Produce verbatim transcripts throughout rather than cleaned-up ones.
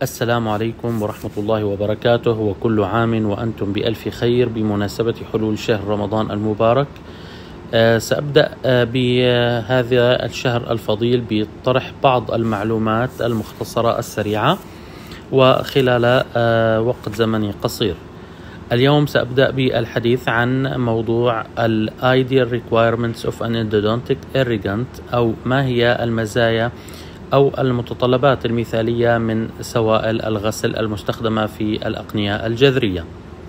السلام عليكم ورحمة الله وبركاته، وكل عام وأنتم بألف خير بمناسبة حلول شهر رمضان المبارك. أه سأبدأ أه بهذا الشهر الفضيل بطرح بعض المعلومات المختصرة السريعة وخلال أه وقت زمني قصير. اليوم سأبدأ بالحديث عن موضوع ال Ideal Requirements of an Endodontic Irrigant، أو ما هي المزايا أو المتطلبات المثالية من سوائل الغسل المستخدمة في الأقنية الجذرية.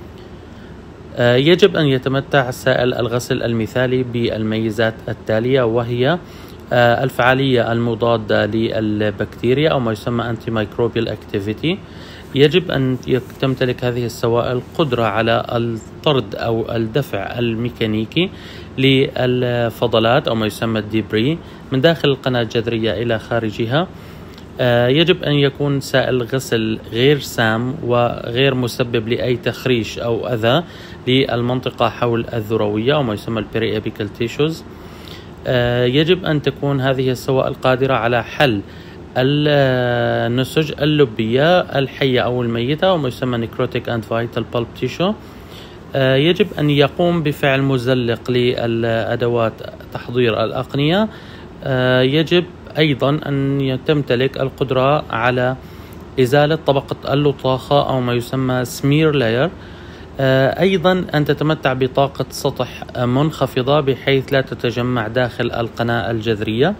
يجب أن يتمتع سائل الغسل المثالي بالميزات التالية، وهي الفعالية المضادة للبكتيريا أو ما يسمى Antimicrobial Activity. يجب أن تمتلك هذه السوائل قدرة على الطرد أو الدفع الميكانيكي للفضلات أو ما يسمى الديبري من داخل القناة الجذرية إلى خارجها. يجب أن يكون سائل غسل غير سام وغير مسبب لأي تخريش أو أذى للمنطقة حول الذروية أو ما يسمى البيري أبيكال تيشوز. يجب أن تكون هذه السوائل قادرة على حل النسج اللبية الحية أو الميتة أو ما يسمى نيكروتيك أند فايتال بالب تيشو. يجب أن يقوم بفعل مزلق للأدوات تحضير الأقنية. يجب أيضا أن تمتلك القدرة على إزالة طبقة اللطاخة أو ما يسمى سمير لاير. أيضا أن تتمتع بطاقة سطح منخفضة بحيث لا تتجمع داخل القناة الجذرية.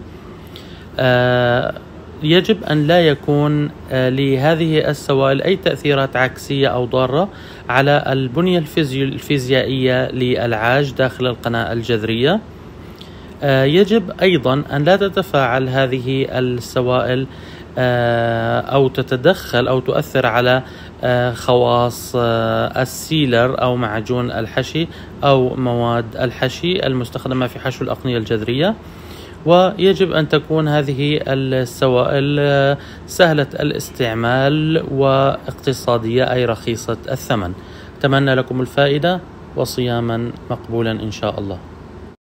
يجب أن لا يكون لهذه السوائل أي تأثيرات عكسية أو ضارة على البنية الفيزيائية للعاج داخل القناة الجذرية. يجب أيضا أن لا تتفاعل هذه السوائل أو تتدخل أو تؤثر على خواص السيلر أو معجون الحشي أو مواد الحشي المستخدمة في حشو الأقنية الجذرية. ويجب أن تكون هذه السوائل سهلة الاستعمال واقتصادية أي رخيصة الثمن. أتمنى لكم الفائدة وصياما مقبولا إن شاء الله.